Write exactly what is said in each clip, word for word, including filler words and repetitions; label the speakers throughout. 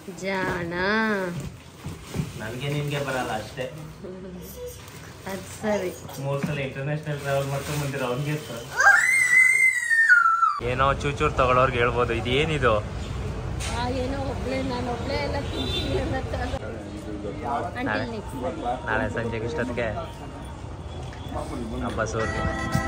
Speaker 1: ಜಾಣ
Speaker 2: ನನಗೆ ನಿಮಗೆ ಬರಲ್ಲ ಅಷ್ಟೇ.
Speaker 1: ಅದು ಸರಿ.
Speaker 2: ಮೂರು ಸಲ ಇಂಟರ್ನ್ಯಾಷನಲ್ ಟ್ರಾವೆಲ್ ಮಾಡ್ಕೊಂಡು ಬಂದಿರೋ ಅವ್ನಿಗೆ ಏನೋ ಚೂಚೂರು ತಗೊಳ್ಳೋರ್ಗೆ ಹೇಳ್ಬೋದು. ಇದು ಏನಿದು?
Speaker 1: ಏನೋ ಒಬ್ಳೆ ನಾನು ಒಬ್ಳೆ ಎಲ್ಲ
Speaker 2: ನಾಳೆ ಸಂಜೆಗೆ ಇಷ್ಟೊತ್ತಿಗೆ ಹಬ್ಬ ಸೋರ್ಗೆ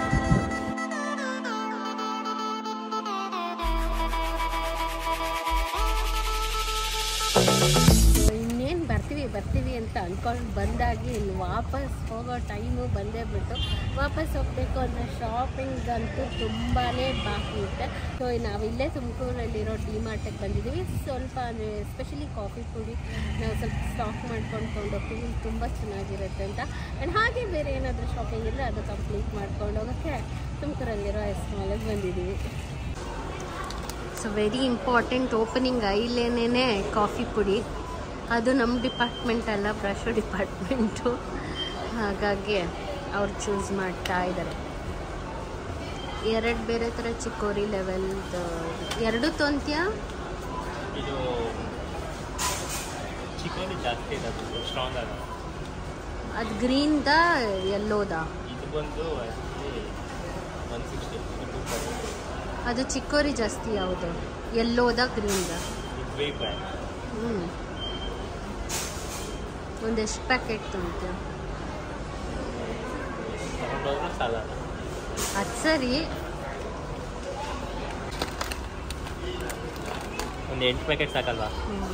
Speaker 1: ಇನ್ನೇನು ಬರ್ತೀವಿ ಬರ್ತೀವಿ ಅಂತ ಅಂದ್ಕೊಂಡು ಬಂದಾಗಿ ಇನ್ನು ವಾಪಸ್ ಹೋಗೋ ಟೈಮು ಬಂದೇ ಬಿಟ್ಟು ವಾಪಸ್ ಹೋಗಬೇಕು ಅನ್ನೋ ಶಾಪಿಂಗ್ ಅಂತೂ ತುಂಬಾ ಬಾಕಿ ಇರುತ್ತೆ. ಸೊ ನಾವಿಲ್ಲೇ ತುಮಕೂರಲ್ಲಿರೋ ಡಿ ಮಾರ್ಟಿಗೆ ಬಂದಿದ್ದೀವಿ. ಸ್ವಲ್ಪ ಅಂದರೆ ಎಸ್ಪೆಷಲಿ ಕಾಫಿ ಪುಡಿ ನಾವು ಸ್ವಲ್ಪ ಸ್ಟಾಕ್ ಮಾಡ್ಕೊಂಡು ತೊಗೊಂಡೋಗ್ತೀವಿ, ತುಂಬ ಚೆನ್ನಾಗಿರುತ್ತೆ ಅಂತ. ಆ್ಯಂಡ್ ಹಾಗೆ ಬೇರೆ ಏನಾದರೂ ಶಾಪಿಂಗ್ ಇದ್ದರೆ ಅದು ಕಂಪ್ಲೀಟ್ ಮಾಡ್ಕೊಂಡು ಹೋಗೋಕ್ಕೆ ತುಮಕೂರಲ್ಲಿರೋ ಎಸ್ ಮಾಲಿಗೆ ಬಂದಿದ್ದೀವಿ. ಸೊ ವೆರಿ ಇಂಪಾರ್ಟೆಂಟ್ ಓಪನಿಂಗ್ ಐಲೇನೇ ಕಾಫಿ ಪುಡಿ. ಅದು ನಮ್ಮ ಡಿಪಾರ್ಟ್ಮೆಂಟ್ ಅಲ್ಲ, ಬ್ರಷ್ ಡಿಪಾರ್ಟ್ಮೆಂಟು. ಹಾಗಾಗಿ ಅವ್ರು ಚೂಸ್ ಮಾಡ್ತಾ ಇದ್ದಾರೆ. ಎರಡು ಬೇರೆ ಥರ ಚಿಕ್ಕೋರಿ ಲೆವೆಲ್ದು ಎರಡು ತೊಂತ್ಯ.
Speaker 2: ಇದು ಚಿಕ್ಕೋರಿ ಜಾಸ್ತಿ ಇದೆ, ಸ್ಟ್ರಾಂಗ್ ಆಗ.
Speaker 1: ಅದು ಗ್ರೀನ್ದ ಎಲ್ಲೋದ?
Speaker 2: ಇದು ಬಂದು ಒನ್ ಸಿಕ್ಸ್ಟಿ.
Speaker 1: ಅದು ಚಿಕ್ಕೋರಿ ಜಾಸ್ತಿ ಯಾವುದು? ಎಲ್ಲೋದ ಗ್ರೀನ್ದ? ಹ್ಞೂ ಒಂದೆಷ್ಟು ಪ್ಯಾಕೆಟ್ ತೊಂತ್ಯ? ಅದು ಸರಿ.
Speaker 2: ಒಂದು ಎಂಟು ಪ್ಯಾಕೆಟ್ ಸಾಕಲ್ವಾ?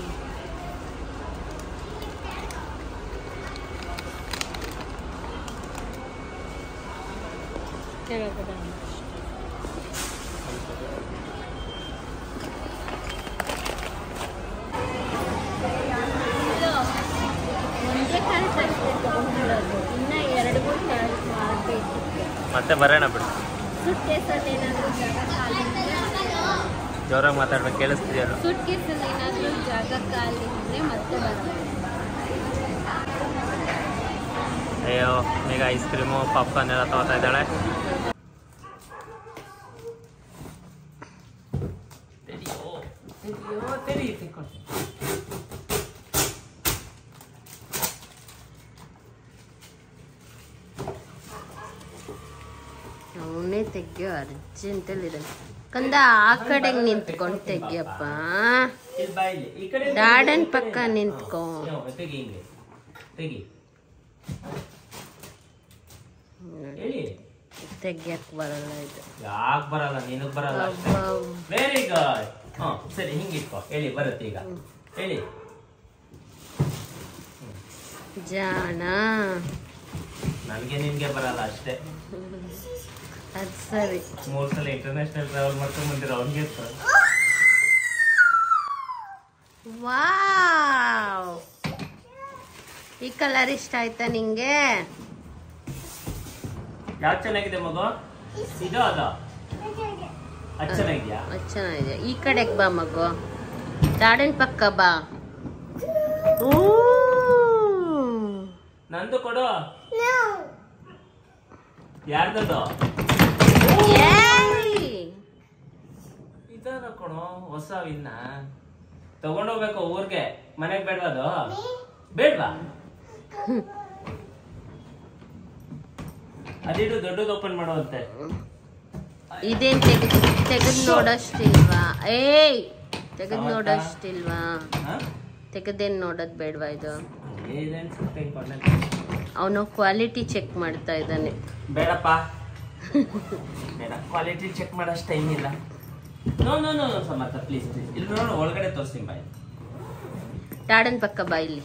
Speaker 1: ಇನ್ನ ಎರಡು ಮೂರು ಕ್ಯಾರೆಟ್ ಮಾಡಬೇಕು.
Speaker 2: ಮತ್ತೆ ಬರೋಣ ಬಿಡು.
Speaker 1: ಸೂಟ್ ಕೇಸಲ್ಲಿ ಏನಾದರೂ ಜಾಗ ಖಾಲಿ
Speaker 2: ಜೋರಾಗಿ ಮಾತಾಡ್ಬೇಕು, ಕೇಳಿಸ್ತಿದೆಯಲ್ಲ?
Speaker 1: ಸೂಟ್ ಕೇಸಲ್ಲಿ ಏನಾದರೂ ಜಾಗ ಖಾಲಿ ಇದ್ದರೆ ಮತ್ತೆ ಬರೋಣ.
Speaker 2: ಅಯ್ಯೋ ಈಗ ಐಸ್ ಕ್ರೀಮು ಪಾಪ್ಕಾರ್ನ್ ಎಲ್ಲ ತಗೋತಾ ಇದ್ದಾಳೆ.
Speaker 1: ಅವನೇ ತೆಗಿಯೋ ಅರ್ಜೆಂಟಲ್ಲಿದೆ. ಕಂದ ಆ ಕಡೆಗೆ ನಿಂತ್ಕೊಂಡು ತೆಗಿಯಪ್ಪ. ಗಾರ್ಡನ್ ಪಕ್ಕ ನಿಂತ್ಕೊ. ತೆಗಿಯಕ್ ಬರಲ್ಲ ಇದು.
Speaker 2: ಯಾಕೆ ಬರಲ್ಲ? ನಿನಗ್ ಬರಲ್ಲ. Very good. ಹಾ ಸರಿ, ಹಿಂಗಿಟ್ಕೋ. ಹೇಳಿ ಬರುತ್ತೆ ಈಗ. ಹೇಳಿ
Speaker 1: ಜಾಣ.
Speaker 2: ನನಗೆ ನಿಮ್ಗೆ ಬರಲ್ಲ ಅಷ್ಟೇ.
Speaker 1: ಅದು ಸರಿ.
Speaker 2: ಮೂರು ಸಲ ಇಂಟರ್ನ್ಯಾಷನಲ್ ಟ್ರಾವೆಲ್ ಮಾಡ್ಕೊಂಡು ಬಂದಿರೋ ಅವ್ನಿಗೆ
Speaker 1: ವಾವ್, ಈ ಕಲರ್ ಇಷ್ಟ ಆಯ್ತಾ ನಿಂಗೆ?
Speaker 2: ಯಾವ್ದು ಚೆನ್ನಾಗಿದೆ ಮಗು? ಇದು ಅದ ಅದು ಚೆನ್ನಾಗಿದ್ಯಾ?
Speaker 1: ಅದು ಚೆನ್ನಾಗಿದೆ. ಈ ಕಡೆಗೆ ಬಾ ಮಗು, ಗಾರ್ಡನ್ ಪಕ್ಕ ಬಾ.
Speaker 2: ನಂದು ಕೊಡು. ಯಾರ್ದದು? ಇದಾರ ಕೊಡು, ಹೊಸ ವಿನ್ನ ತಗೊಂಡೋಗ್ಬೇಕು ಊರ್ಗೆ. ಮನೆಗ್ ಬೇಡವಾದು? ಬೇಡ್ವಾ? ಅದಿಡು, ದೊಡ್ಡದು ಓಪನ್ ಮಾಡುವಂತೆ.
Speaker 1: ಇದೇನ್ ತೆಗೆದು ತೆಗೆದು ನೋಡೋಷ್ಟಿಲ್ವಾ? ಏಯ್ ತೆಗೆದು ನೋಡೋಷ್ಟಿಲ್ವಾ? ತೆಗೆದೇನ್ ನೋಡೋದ್ ಬೇಡ್ವಾ ಇದು? ಅವನು ಕ್ವಾಲಿಟಿ ಚೆಕ್ ಮಾಡ್ತಾ ಇದ್ದಾನೆ.
Speaker 2: ಬೇಡಪ್ಪ, ಬೇಡ, ಕ್ವಾಲಿಟಿ ಚೆಕ್ ಮಾಡೋಷ್ಟು ಟೈಮ್ ಇಲ್ಲ. No no no Samarth, please please. ಇಲ್ಲಿ ನೋಡು, ಒಳಗಡೆ ತೋರಿಸ್ತೀನಿ ಬಾಯ್.
Speaker 1: ಗಾರ್ಡನ್ ಪಕ್ಕ ಬಾ. ಇಲ್ಲಿ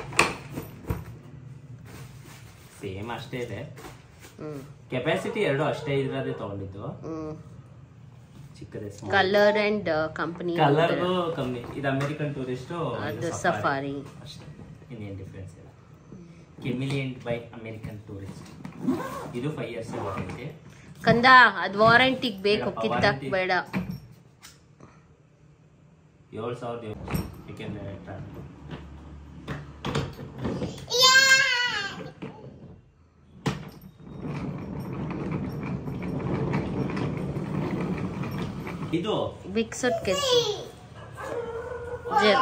Speaker 2: ಸೇಮ್ ಅಷ್ಟೇ ಇದೆ. ಕೆಪಾಸಿಟಿ ಎರಡು ಅಷ್ಟೇ ಇರೋದೇ ತಗೊಂಡಿದ್ದು. ಚಿಕ್ಕದೇ.
Speaker 1: Colour and company.
Speaker 2: ಕಲರ್ ಕಮ್ಮಿ. ಇದು ಅಮೆರಿಕನ್ ಟೂರಿಸ್ಟ್,
Speaker 1: ಅದು ಸಫಾರಿ
Speaker 2: ಅಷ್ಟೇ, ಇನ್ನೇನು ಡಿಫ್ರೆನ್ಸ್ ಇಲ್ಲ. ಕೆಮಿಲಿಯಂಟ್ ಬೈ ಅಮೆರಿಕನ್ ಟೂರಿಸ್ಟ್. ಇದು ಫೈವ್ ಇಯರ್ಸ್ ವಾರಂಟಿ.
Speaker 1: ಕಂದ ಅದು ವಾರಂಟಿಗೆ ಬೇಕು, ಕಿತ್ತಾಕ್ ಬೇಡ.
Speaker 2: ಏಳು ಸಾವಿರದ ಏಕೆಂದರೆ ಇದು
Speaker 1: ಬಿಗ್ ಸೂಟ್ ಕೇಸ್. ಚಾರ್ಜರ್.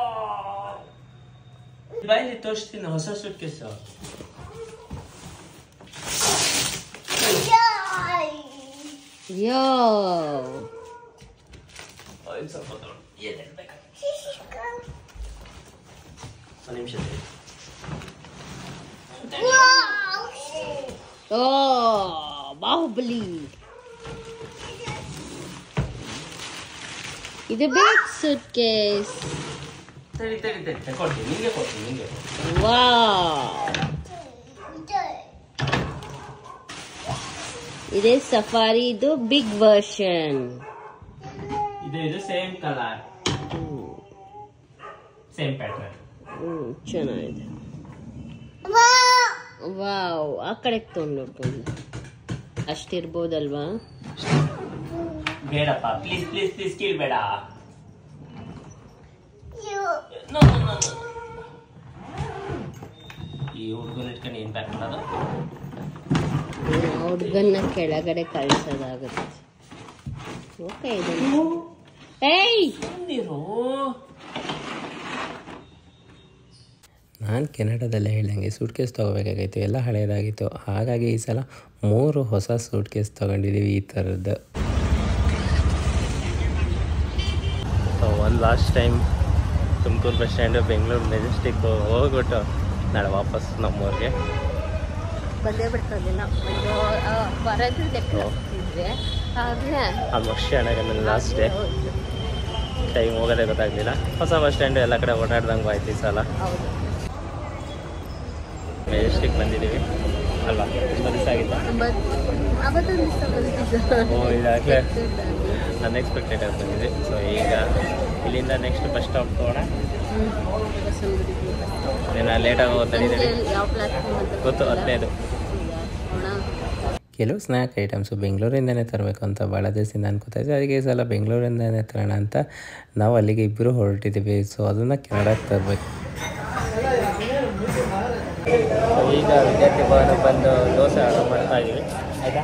Speaker 2: ಬಾಯಲ್ಲಿ ತೋರಿಸ್ತೀನಿ ಹೊಸ ಸೂಟ್ ಕೇಸ್.
Speaker 1: ಯೋ
Speaker 2: ಸ್ವಲ್ಪ ನಿಮಿಷ.
Speaker 1: ಓ ಬಾಹುಬಲಿ. ಇದು ಬಿಗ್ ಸೂಟ್ ಕೇಸ್.
Speaker 2: ತಡಿ ತಡಿ ತಡಿ ತಗೊಳ್ತೀನಿ, ನಿಂಗೆ ಕೊಡ್ತೀನಿ ನಿಂಗೆ.
Speaker 1: ವಾವ್, ಇದೇ ಸಫಾರಿದು ಬಿಗ್ ವರ್ಷನ್.
Speaker 2: ಇದು ಇದು same colour, same pattern.
Speaker 1: Hmm ಚೆನ್ನಾಗಿದೆ. ವಾವ್, ಆ ಕಡೆಗೆ ತೊಗೊಂಡು ನೋಡ್ಕೊಂಡು ಅಷ್ಟಿರ್ಬೋದಲ್ವಾ?
Speaker 2: ಬೇಡಪ್ಪ ಪ್ಲೀಸ್ ಪ್ಲೀಸ್ ಪ್ಲೀಸ್ ಕೇಳಬೇಡ. ಈ ಹುಡುಗನ ಇಟ್ಕೊಂಡು ಏನ್ ಪ್ಯಾಕ್ ಮಾಡೋದು?
Speaker 1: ಹುಡುಗನ್ನ ಕೆಳಗಡೆ ಕಳಿಸೋದಾಗುತ್ತೆ. ಓಕೆ ಇದು ಏಯ್
Speaker 3: ನಾನು ಕೆನಡಾದಲ್ಲೇ ಹೇಳ್ದಂಗೆ ಸೂಟ್ ಕೇಸ್ ತೊಗೋಬೇಕಾಗಿತ್ತು, ಎಲ್ಲ ಹಳೆಯದಾಗಿತ್ತು. ಹಾಗಾಗಿ ಈ ಸಲ ಮೂರು ಹೊಸ ಸೂಟ್ ಕೇಸ್ ತೊಗೊಂಡಿದ್ದೀವಿ ಈ ಥರದ್ದು. ಒಂದು last time Tumakuru bus stand Bengaluru Majestic ಹೋಗ್ಬಿಟ್ಟು ನಾಳೆ ವಾಪಸ್ ನಮ್ಮೂರಿಗೆ
Speaker 1: ಬಂದೇ ಬಿಡ್ತದಿಲ್ಲ. ಬರೋದು ಲೆಕ್ಕಿದ್ರೆ
Speaker 3: ಆಲ್ಮೋಸ್ಟ್ ಚೆನ್ನಾಗಿ ನನ್ನ ಲಾಸ್ಟ್ ಡೇ ಟೈಮ್ ಹೋಗೋದೇ ಗೊತ್ತಾಗಲಿಲ್ಲ. ಹೊಸ ಬಸ್ ಸ್ಟ್ಯಾಂಡು ಎಲ್ಲ ಕಡೆ ಓಡಾಡ್ದಂಗೆ ಆಯ್ತು ಈ ಸಲ. ಮೆಜೆಸ್ಟಿಕ್ ಬಂದಿದ್ದೀವಿ ಅಲ್ವಾ? ತುಂಬ ದಿವಸ ಆಗಿತ್ತು. ಓ ಇದಾಗಲೇ ಅನ್ಎಕ್ಸ್ಪೆಕ್ಟೆಡ್ ಆಗಿ ಬಂದಿದೆ. ಸೊ ಈಗ ಇಲ್ಲಿಂದ ನೆಕ್ಸ್ಟ್ ಬಸ್ ಸ್ಟಾಪ್ ತೊಗೋಣ. ನಾನು ಲೇಟಾಗಿ ಹೋಗ್ತಾಯಿದ್ದೀನಿ ಗೊತ್ತು, ಹದಿನೈದು. ಕೆಲವು ಸ್ನ್ಯಾಕ್ ಐಟಮ್ಸು ಬೆಂಗಳೂರಿಂದನೇ ತರಬೇಕು ಅಂತ ಭಾಳ ದಿವಸದಿಂದ ಅನ್ಕೋತಾ ಇದ್ದೆ. ಅದಕ್ಕೆ ಈ ಸಲ ಬೆಂಗಳೂರಿಂದನೇ ತರೋಣ ಅಂತ ನಾವು ಅಲ್ಲಿಗೆ ಇಬ್ಬರು ಹೊರಟಿದ್ದೀವಿ. ಸೊ ಅದನ್ನು ಕೆನಡಾಗೆ ತರಬೇಕು. ಈಗ ವಿದ್ಯಾರ್ಥಿ ಭವನ ಬಂದು ದೋಸೆ ಆರ್ಡರ್ ಮಾಡ್ತಾ ಇದ್ದೀವಿ. ಆಯಿತಾ?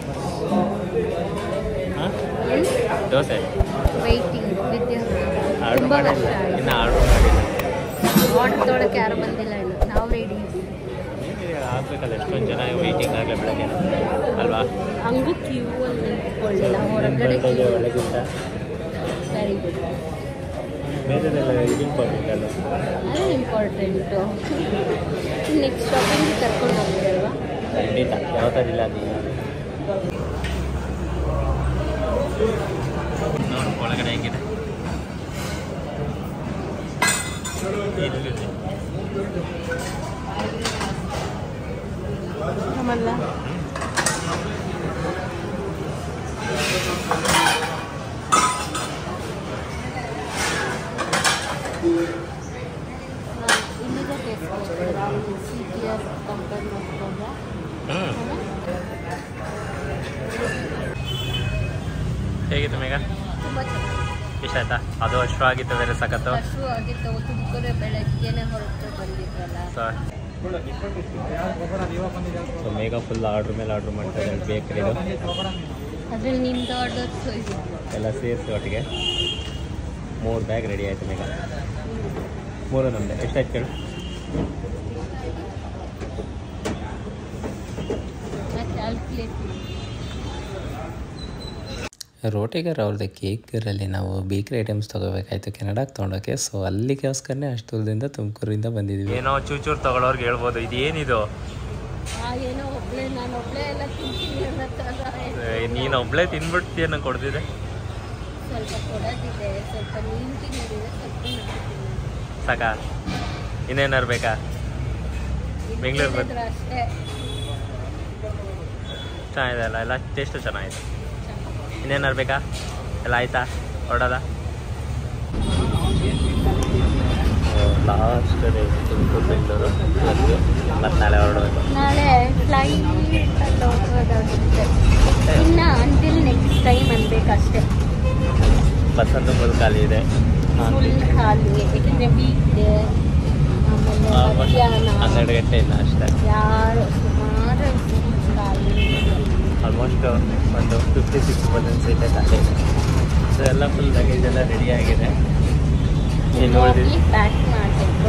Speaker 3: ಹಾಂ ದೋಸೆ ಆರ್ಡರ್ ಮಾಡಿಲ್ಲ, ಇನ್ನು ಆರ್ಡರ್ ಮಾಡಿಲ್ಲ.
Speaker 1: ಆರ್ಡರ್ ತೊಗೊಳಕ್ಕೆ ಯಾರು ಬಂದಿಲ್ಲ ಇನ್ನು, ನಾವು ರೆಡಿ ಇದ್ದೀವಿ.
Speaker 3: ಆಗಬೇಕಲ್ಲ, ಎಷ್ಟೊಂದು ಜನ ವೆಯ್ಟಿಂಗ್ ಆಗಲಿ ಬೆಳಗ್ಗೆ ಅಲ್ವಾ?
Speaker 1: ಹಂಗೂ ಕ್ಯೂ ಅಲ್ಲಿ ನಿಂತ್ಕೊಳ್ಳಿಲ್ಲ, ಹೊರಗಡೆ
Speaker 3: ಒಳಗಿಂದ
Speaker 1: ವೆರಿ ಗುಡ್.
Speaker 3: ಬೇರೆದೆಲ್ಲ ಇಂಪಾರ್ಟೆಂಟ್ ಅಲ್ಲ,
Speaker 1: ಅದೇ ಇಂಪಾರ್ಟೆಂಟು. ನೆಕ್ಸ್ಟ್ ಶಾಪಿಂಗ್ ಕರ್ಕೊಂಡು ಹೋಗ್ತೀರಲ್ವಾ?
Speaker 3: ಖಂಡಿತ, ಯಾವ ಥರ ಇಲ್ಲ ಅದು. ನೋಡಿ ಒಳಗಡೆ ಹೇಗಿದೆ.
Speaker 1: ಆಮೇಲೆ ಇಲ್ಲಿದೆ taste C T S compare ಮಾಡ್ಕೊಂಡ್ರೆ
Speaker 3: ಹೇಗಿತ್ತು ಮೇಘ?
Speaker 1: ತುಂಬ ಚೆನ್ನಾಗಿ
Speaker 3: ಇಷ್ಟ ಆಯ್ತಾ? ಅದು ಅಷ್ಟು ಆಗಿತ್ತು, ಬೇರೆ ಸಖತ್ತು
Speaker 1: ಹಸು ಆಗಿತ್ತು. ತುಮಕೂರು ಬೆಳಗ್ಗೆನೆ ಹೊರಟು ಬಂದಿದ್ರಲ್ಲ.
Speaker 3: ಸೊ ಮೇಘ ಫುಲ್ ಆರ್ಡ್ರ್ ಮೇಲೆ ಆರ್ಡ್ರ್ ಮಾಡ್ತಾ ಇದ್ದಾರೆ ಬೇಕ್ರಿದು.
Speaker 1: ಅದ್ರಲ್ಲಿ ನಿಮ್ದು ಆರ್ಡರ್
Speaker 3: ಎಲ್ಲ ಸೇರಿಸಿ ಒಟ್ಟಿಗೆ ಮೂರು ಬ್ಯಾಗ್ ರೆಡಿ ಆಯಿತು ಮೇಘ. ಮೂರು ನಮ್ಮದೇ. ಎಷ್ಟಾಯ್ತು ಕೇಳು? ರೋಟಿಗರ್ ಅವ್ರದ್ದು ಕೇಕರಲ್ಲಿ ನಾವು ಬೇಕ್ರಿ ಐಟಮ್ಸ್ ತೊಗೋಬೇಕಾಯ್ತು ಕೆನಡಾಗೆ ತೊಗೊಂಡೋಕೆ. ಸೊ ಅಲ್ಲಿಗೋಸ್ಕರನೇ ಅಷ್ಟು ದೂರದಿಂದ ತುಮಕೂರಿಂದ ಬಂದಿದ್ವಿ. ಏನೋ ಚೂಚೂರು ತೊಗೊಳೋರ್ಗೆ ಹೇಳ್ಬೋದು, ಇದು ಏನಿದು?
Speaker 1: ಏನೋ ಒಬ್ಳೆ ನಾನು ಒಬ್ಳೆ ಎಲ್ಲ ತಿಂತೀನಿ.
Speaker 3: ನೀನು ಒಬ್ಳೆ ತಿನ್ಬಿಡ್ತೀಯನ್ನ ಕೊಡ್ತಿದ್ದೆ.
Speaker 1: ಸ್ವಲ್ಪ ಕೊಡೋದಿದೆ, ಸ್ವಲ್ಪ ನೀನು ತಿನ್ನೋದಿದೆ, ಸ್ವಲ್ಪ
Speaker 3: ಸಾಕಾ? ಇನ್ನೇನಾರು ಬೇಕಾ? ಬೆಂಗಳೂರು
Speaker 1: ಅಷ್ಟೇ
Speaker 3: ಚೆನ್ನಾಗಿದೆ ಅಲ್ಲ, ಎಲ್ಲ ಟೇಸ್ಟು ಚೆನ್ನಾಗಿದೆ. ಇನ್ನೇನಾರು ಬೇಕಾ? ಎಲ್ಲ ಆಯ್ತಾ ಹೊರಡೋದ? ಲಾಸ್ಟ್ ಡೇ ತುಮಕೂರು ಬೆಂಗಳೂರು, ಮತ್ತು ನಾಳೆ ಹೊರಡಬೇಕು.
Speaker 1: ನಾಳೆ ಫ್ಲೈಟಲ್ಲಿ ಹೋಗೋದಾಗುತ್ತೆ. ಇನ್ನು ಅಂಟಿಲ್ ನೆಕ್ಸ್ಟ್ ಟೈಮ್ ಅನ್ಬೇಕಷ್ಟೇ.
Speaker 3: ಬಸ್ ಅಂತೂ ಫುಲ್ ಖಾಲಿ ಇದೆ,
Speaker 1: ಫುಲ್ ಖಾಲಿ. ಯಾಕೆಂದರೆ ವೀಕ್ ಡೇ, ಆಮೇಲೆ ಮಧ್ಯಾಹ್ನ
Speaker 3: ಹನ್ನೆರಡು ಗಂಟೆ ಇಲ್ಲ ಅಷ್ಟೇ.
Speaker 1: ಯಾರು ಸುಮಾರು ಖಾಲಿ.
Speaker 3: ಆಲ್ಮೋಸ್ಟ್ ಒಂದು ಫಿಫ್ಟಿ ಸಿಕ್ಸ್ ಪರ್ಸೆಂಟ್ ಸೀಟೇ ಖಾಲಿ. ಸೊ ಎಲ್ಲ ಫುಲ್ ಲಗೇಜ್ ಎಲ್ಲ ರೆಡಿ ಆಗಿದೆ. ಏನು
Speaker 1: ಹೋಗಿ ಪ್ಯಾಕ್ ಮಾಡಬೇಕು.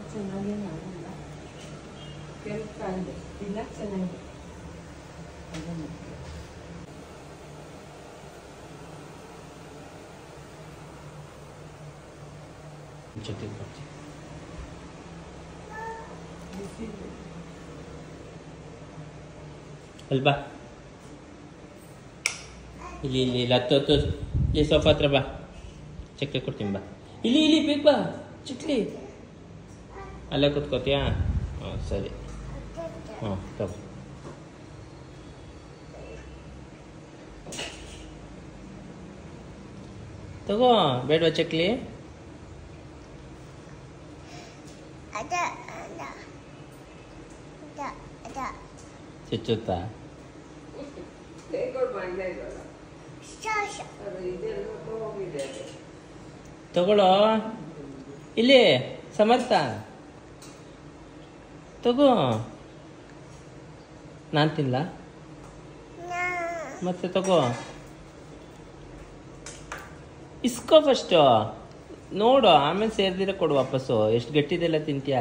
Speaker 3: ಚಟ್ನಿ ಕೊಡ್ತೀನಿ. ಅಲ್ಬಾ ಇಲ್ಲಿ ಇಲ್ಲಿ ಇಲ್ಲಿ ಹತ್ತು ಹತ್ತು ಇಲ್ಲಿ ಸೋಫಾ ಹತ್ರ ಬಾ, ಚಕ್ಲಿ ಕೊಡ್ತೀನಿ ಬಾ. ಇಲ್ಲಿ ಇಲ್ಲಿ ಬೇಕು ಬಾ ಚಕ್ಲಿ. ಅಲ್ಲೇ ಕೂತ್ಕೋತೀಯಾ? ಹಾಂ ಸರಿ. ಹಾಂ ತಗೋ. ತಗೋ ಬೇಡವಾ ಚಕ್ಲಿ? ಚುಚ್ಚುತ್ತಾ? ತಗೊಳ್ಳೋ ಇಲ್ಲಿ ಸಮರ್ಥ, ತಗೋ. ನಾನು ತಿನ್ಲ ಮತ್ತೆ? ತಗೋ ಇಸ್ಕೋ ಫಸ್ಟು, ನೋಡು ಆಮೇಲೆ ಸೇರ್ದಿರ ಕೊಡು ವಾಪಸ್ಸು. ಎಷ್ಟು ಗಟ್ಟಿದೆಲ್ಲ ತಿಂತೀಯಾ?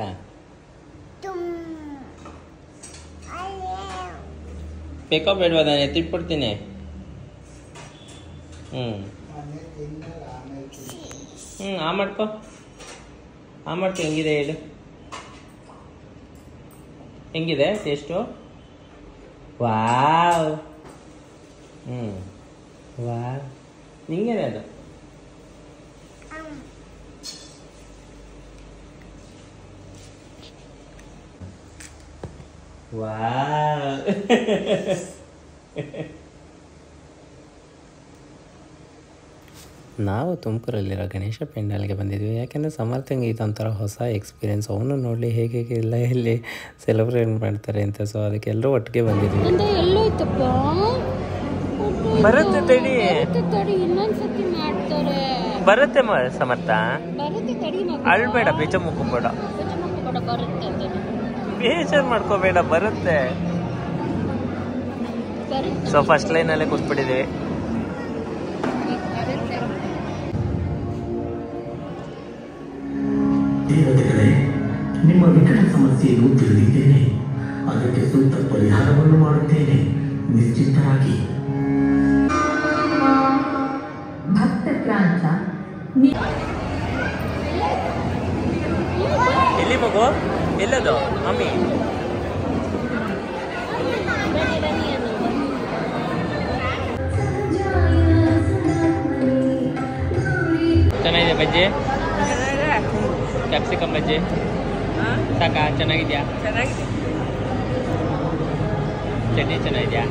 Speaker 3: ಬೇಕೋ ಬೇಡವಾ? ನಾನು ಎತ್ತಿಟ್ಬಿಡ್ತೀನಿ. ಹ್ಞೂ ಹ್ಞೂ ಆ ಮಾಡ್ಕೊ, ಆ ಮಾಡ್ಕೊ. ಹೆಂಗಿದೆ ಹೇಳು, ಹೆಂಗಿದೆ ಟೇಸ್ಟು? ವಾವ್. ಹ್ಞೂ ವಾವ್, ನಿಂಗೇನೆ ಅದು. ವಾವ್. ನಾವು ತುಮಕೂರಲ್ಲಿರೋ ಗಣೇಶ ಪೆಂಡಾಲ್ಗೆ ಬಂದಿದ್ವಿ. ಯಾಕೆಂದರೆ ಸಮರ್ಥಂಗೆ ಇದೊಂಥರ ಹೊಸ ಎಕ್ಸ್ಪೀರಿಯೆನ್ಸ್. ಅವನು ನೋಡಲಿ ಹೇಗೆ ಹೇಗೆ ಎಲ್ಲ ಇಲ್ಲಿ ಸೆಲೆಬ್ರೇಟ್ ಮಾಡ್ತಾರೆ ಅಂತ. ಸೊ ಅದಕ್ಕೆ ಎಲ್ಲರೂ ಒಟ್ಟಿಗೆ ಬಂದಿದ್ವಿ. ಬರುತ್ತೆ ತಡಿ,
Speaker 1: ಇನ್ನೊಂದ್ಸತಿ ಮಾಡ್ತಾರೆ.
Speaker 3: ಬರುತ್ತೆ ಸಮರ್ಥ,
Speaker 1: ಬರುತ್ತೆ ತಡಿ.
Speaker 3: ಅಳ್ಬೇಡ, ಬೇಜ ಮುಕ್ಕೋಬೇಡ,
Speaker 1: ಬರುತ್ತೆ
Speaker 3: ಬೇಜಾರು ಮಾಡ್ಕೋಬೇಡ, ಬರುತ್ತೆ. ಸೊ ಫಸ್ಟ್ ಲೈನಲ್ಲೇ ಕೂತ್ಬಿಟ್ಟಿದ್ದೀವಿ.
Speaker 4: ದೇವತೆಗಳೇ, ನಿಮ್ಮ ವಿಕಟ ಸಮಸ್ಯೆಯನ್ನು ತಿಳಿದಿದ್ದೇನೆ, ಅದಕ್ಕೆ ಸೂಕ್ತ ಪರಿಹಾರವನ್ನು ಮಾಡುತ್ತೇನೆ, ನಿಶ್ಚಿಂತರಾಗಿ. ಭಕ್ತಕ್ರಾಂತ
Speaker 3: ಎಲ್ಲಿ ಮಗು? ಎಲ್ಲದು ಮಮ್ಮಿ? ಚೆನ್ನಾಗಿದೆ ಬಜ್ಜಿ, ಕ್ಯಾಪ್ಸಿಕಮ್ ಬಜ್ಜಿ ಸಾಕಾ? ಚೆನ್ನಾಗಿದ್ಯಾ? ಚಟ್ನಿ ಚೆನ್ನಾಗಿದ್ಯಾ?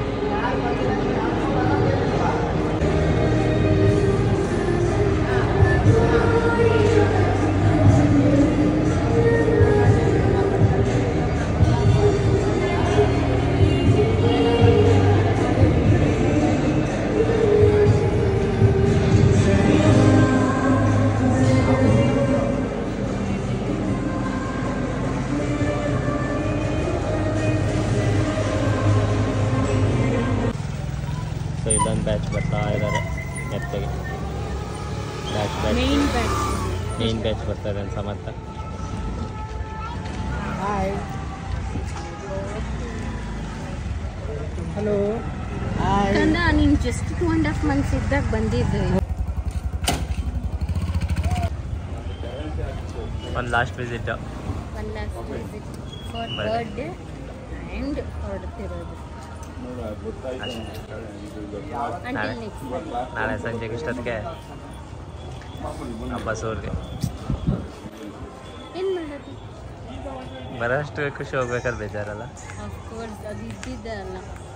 Speaker 3: ಸೊ ಇದೊಂದು ಬ್ಯಾಚ್ ಬರ್ತಾ ಇದ್ದಾರೆ ಮೆತ್ತಗೆ. Batch batch
Speaker 1: main batch
Speaker 3: main batch ಬರ್ತಾ ಇದೆ ಸಮರ್ಥ.
Speaker 1: ಹಲೋ ಕಂದ, ನೀನು just two and half months ಇದ್ದಾಗ ಬಂದಿದ್ದೆ.
Speaker 3: ಒಂದು last visit,
Speaker 1: one last visit for birthday and ಹೊರಡ್ತಿರೋದು.
Speaker 3: ನಾಳೆ ನಾಳೆ ಸಂಜೆಗೆ ಇಷ್ಟೊತ್ತಿಗೆ ಹಬ್ಬ ಊರಿಗೆ
Speaker 1: ಏನು ಮಾಡೋದು?
Speaker 3: ಬರೋಷ್ಟು ಖುಷಿ ಹೋಗ್ಬೇಕಾದ್ರೆ ಬೇಜಾರಲ್ಲ,
Speaker 1: ಅಫ್ಕೋರ್ಸ್ ಅದು ಇದ್ದಿದ್ದೆ ಅಲ್ಲ.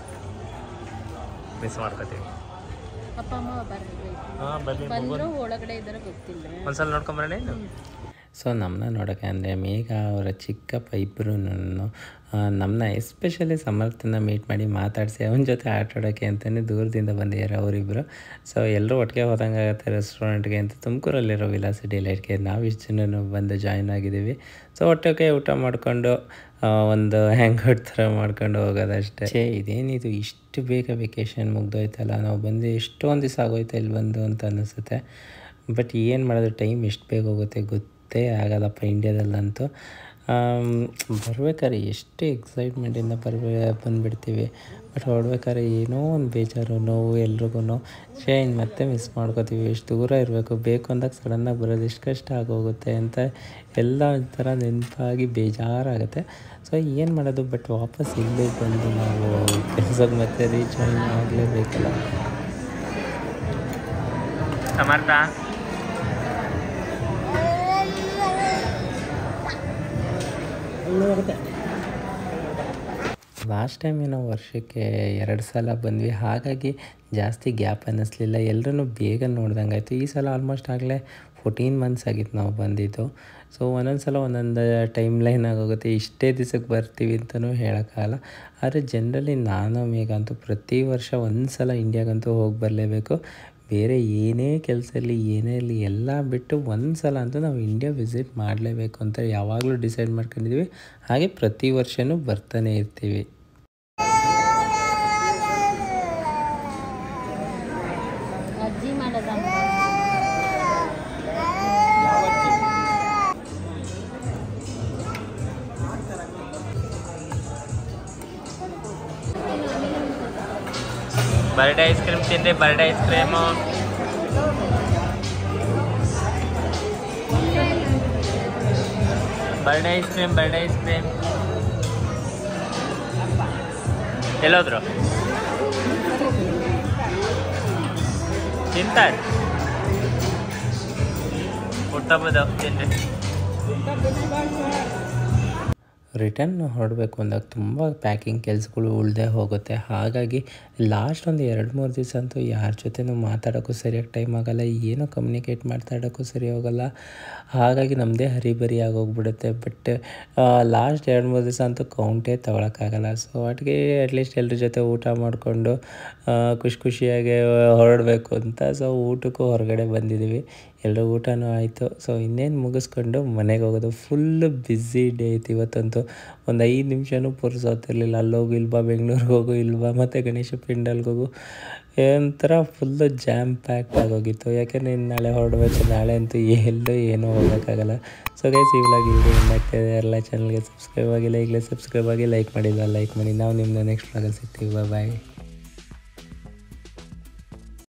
Speaker 3: ಮಿಸ್ ಮಾಡ್ಕೋತೀವಿ.
Speaker 1: ಅಪ್ಪ ಅಮ್ಮ ಬರಬೇಕು,
Speaker 3: ಹಾಂ ಬನ್ನಿ,
Speaker 1: ಬಂದರೂ ಒಳಗಡೆ ಇದ್ದಾರೆ ಗೊತ್ತಿಲ್ಲ.
Speaker 3: ಒಂದ್ಸಲ ನೋಡ್ಕೊಂಬರೋಣ. ಸೊ ನಮ್ಮನ್ನ ನೋಡೋಕ್ಕೆ ಅಂದರೆ ಮೇಘ ಅವರ ಚಿಕ್ಕಪ್ಪ ಇಬ್ಬರೂ ನಮ್ಮನ್ನ ಎಸ್ಪೆಷಲಿ ಸಮರ್ಥನ ಮೀಟ್ ಮಾಡಿ ಮಾತಾಡಿಸಿ ಅವನ ಜೊತೆ ಆಟ ಆಡೋಕ್ಕೆ ಅಂತಲೇ ದೂರದಿಂದ ಬಂದಿದ್ದಾರೆ ಅವರಿಬ್ಬರು. ಸೊ ಎಲ್ಲರೂ ಒಟ್ಟಿಗೆ ಹೋದಂಗೆ ಆಗುತ್ತೆ ರೆಸ್ಟೋರೆಂಟ್ಗೆ ಅಂತ ತುಮಕೂರಲ್ಲಿರೋ ವಿಲಾಸಿ ಡಿಲೈಟ್ಗೆ ನಾವು ಇಷ್ಟು ಜನ ಬಂದು ಜಾಯ್ನ್ ಆಗಿದ್ದೀವಿ. ಸೊ ಒಟ್ಟಿಗೆ ಊಟ ಮಾಡಿಕೊಂಡು ಒಂದು ಹ್ಯಾಂಗ್ಔಟ್ ಥರ ಮಾಡ್ಕೊಂಡು ಹೋಗೋದಷ್ಟೇ. ಛೇ ಇದೇನಿದು ಇಷ್ಟು ಬೇಗ ವೆಕೇಷನ್ ಮುಗ್ದೋಯ್ತಲ್ಲ, ನಾವು ಬಂದು ಎಷ್ಟೊಂದು ದಿವಸ ಆಗೋಯ್ತು ಇಲ್ಲಿ ಬಂದು ಅಂತ ಅನ್ನಿಸುತ್ತೆ. ಬಟ್ ಏನು ಮಾಡೋದು, ಟೈಮ್ ಎಷ್ಟು ಬೇಗ ಹೋಗುತ್ತೆ ಗೊತ್ತೇ ಆಗೋದಪ್ಪ ಇಂಡ್ಯಾದಲ್ಲಂತೂ. ಬರ್ಬೇಕಾದ್ರೆ ಎಷ್ಟು ಎಕ್ಸೈಟ್ಮೆಂಟಿಂದ ಬರ್ಬೇ ಬಂದುಬಿಡ್ತೀವಿ. ಬಟ್ ಹೊರಡ್ಬೇಕಾದ್ರೆ ಏನೋ ಒಂದು ಬೇಜಾರು, ನೋವು ಎಲ್ರಿಗೂ. ಚೇಂಜ್ ಮತ್ತೆ ಮಿಸ್ ಮಾಡ್ಕೋತೀವಿ. ಎಷ್ಟು ದೂರ ಇರಬೇಕು, ಬೇಕು ಅಂದಾಗ ಸಡನ್ನಾಗಿ ಬರೋದು ಎಷ್ಟು ಕಷ್ಟ ಆಗೋಗುತ್ತೆ ಅಂತ ಎಲ್ಲ ಒಂಥರ ನೆನಪಾಗಿ ಬೇಜಾರಾಗುತ್ತೆ. ಸೊ ಏನು ಮಾಡೋದು, ಬಟ್ ವಾಪಸ್ ಇಲ್ಲೇ ಬಂದು ನಾವು ಕೆಲಸಕ್ಕೆ ಮತ್ತೆ ರೀಜಾಯಿನ್ ಆಗಲೇಬೇಕಲ್ಲ.
Speaker 2: ಸಮರ್ಥ
Speaker 3: ಲಾಸ್ಟ್ ಟೈಮ್ ಏನೋ ವರ್ಷಕ್ಕೆ ಎರಡು ಸಲ ಬಂದ್ವಿ, ಹಾಗಾಗಿ ಜಾಸ್ತಿ ಗ್ಯಾಪ್ ಅನ್ನಿಸ್ಲಿಲ್ಲ. ಎಲ್ಲರೂ ಬೇಗ ನೋಡ್ದಂಗೆ ಆಯಿತು. ಈ ಸಲ ಆಲ್ಮೋಸ್ಟ್ ಆಗಲೇ ಫೋರ್ಟೀನ್ ಮಂತ್ಸ್ ಆಗಿತ್ತು ನಾವು ಬಂದಿದ್ದು. ಸೊ ಒಂದೊಂದು ಸಲ ಒಂದೊಂದು ಟೈಮ್ ಲೈನ್ ಆಗೋಗುತ್ತೆ. ಇಷ್ಟೇ ದಿವಸಕ್ಕೆ ಬರ್ತೀವಿ ಅಂತಲೂ ಹೇಳೋಕ್ಕಾಗಲ್ಲ. ಆದರೆ ಜನರಲಿ ನಾನು ಮೇಗಂತೂ ಪ್ರತಿ ವರ್ಷ ಒಂದು ಸಲ ಇಂಡಿಯಾಗಂತೂ ಹೋಗಿ ಬರಲೇಬೇಕು. ಬೇರೆ ಏನೇ ಕೆಲಸ ಇರಲಿ ಏನೇ ಇರಲಿ ಎಲ್ಲ ಬಿಟ್ಟು ಒಂದು ಸಲ ಅಂತೂ ನಾವು ಇಂಡಿಯಾ ವಿಸಿಟ್ ಮಾಡಲೇಬೇಕು ಅಂತ ಯಾವಾಗಲೂ ಡಿಸೈಡ್ ಮಾಡ್ಕೊಂಡಿದ್ದೀವಿ. ಹಾಗೆ ಪ್ರತಿ ವರ್ಷವೂ ಬರ್ತಾನೆ ಇರ್ತೀವಿ.
Speaker 1: ಅಜ್ಜಿ ಮಾಡೋದ
Speaker 2: ಬರ್ಡೇ ಐಸ್ ಕ್ರೀಮ್ ತಿಂದೆ. Birthday ice cream birthday ice cream birthday ice cream ಎಲ್ಲೋದ್ರು ತಿಂತಾರೆ. ಹುಟ್ಟಬಹುದು ತಿಂದ್ರೆ.
Speaker 3: ರಿಟರ್ನ್ ಹೊರಡಬೇಕು ಅಂದಾಗ ತುಂಬ ಪ್ಯಾಕಿಂಗ್ ಕೆಲಸಗಳು ಉಳಿದೇ ಹೋಗುತ್ತೆ. ಹಾಗಾಗಿ ಲಾಸ್ಟ್ ಒಂದು ಎರಡು ಮೂರು ದಿವಸ ಅಂತೂ ಯಾರ ಜೊತೆನೂ ಮಾತಾಡೋಕ್ಕೂ ಸರಿಯಾಗಿ ಟೈಮ್ ಆಗೋಲ್ಲ, ಏನೋ ಕಮ್ಯುನಿಕೇಟ್ ಮಾತಾಡೋಕ್ಕೂ ಸರಿ ಹೋಗೋಲ್ಲ. ಹಾಗಾಗಿ ನಮ್ಮದೇ ಹರಿಬರಿ ಆಗೋಗ್ಬಿಡುತ್ತೆ. ಬಟ್ ಲಾಸ್ಟ್ ಎರಡು ಮೂರು ದಿವಸ ಅಂತೂ ಕೌಂಟೇ ತೊಗೊಳಕ್ಕಾಗಲ್ಲ. ಸೊ ಒಟ್ಟಿಗೆ ಅಟ್ಲೀಸ್ಟ್ ಎಲ್ಲರ ಜೊತೆ ಊಟ ಮಾಡಿಕೊಂಡು ಖುಷಿ ಖುಷಿಯಾಗಿ ಹೊರಡಬೇಕು ಅಂತ ಸೊ ಊಟಕ್ಕೂ ಹೊರಗಡೆ ಬಂದಿದ್ದೀವಿ. ಎಲ್ಲರೂ ಊಟನೂ ಆಯಿತು. ಸೊ ಇನ್ನೇನು ಮುಗಿಸ್ಕೊಂಡು ಮನೆಗೆ ಹೋಗೋದು. ಫುಲ್ಲು ಬ್ಯುಸಿ ಡೇ ಇತ್ತು ಇವತ್ತಂತೂ. ಒಂದು ಐದು ನಿಮಿಷನೂ ಪುರ್ಸೋತಿರ್ಲಿಲ್ಲ. ಅಲ್ಲೋಗು ಇಲ್ವಾ, ಬೆಂಗಳೂರಿಗೆ ಹೋಗು ಇಲ್ವಾ, ಮತ್ತು ಗಣೇಶ ಪಿಂಡಲ್ಗೆ ಹೋಗು, ಒಂಥರ ಫುಲ್ಲು ಜಾಮ್ ಪ್ಯಾಕ್ ಆಗೋಗಿತ್ತು. ಯಾಕೆಂದರೆ ಇನ್ನು ನಾಳೆ ಹೊರಡಬೇಕು. ನಾಳೆ ಅಂತೂ ಎಲ್ಲೂ ಏನೂ ಹೋಗೋಕ್ಕಾಗಲ್ಲ. ಸೊ ಗೈಸ್, ಈ ವ್ಲಾಗ್ ಇಲ್ಲಿ ಎಂಡ್ ಆಗ್ತಾಯಿದೆ. ಎಲ್ಲ ಚಾನಲ್ಗೆ ಸಬ್ಸ್ಕ್ರೈಬ್ ಆಗಿಲ್ಲ, ಈಗಲೇ ಸಬ್ಸ್ಕ್ರೈಬ್ ಆಗಿ ಲೈಕ್ ಮಾಡಿಲ್ಲ ಲೈಕ್ ಮಾಡಿ. ನಾವು ನಿಮ್ಮನ್ನ ನೆಕ್ಸ್ಟ್ ವ್ಲಾಗಲ್ಲಿ ಸಿಗ್ತೀವಿ. ಬಾಯ್.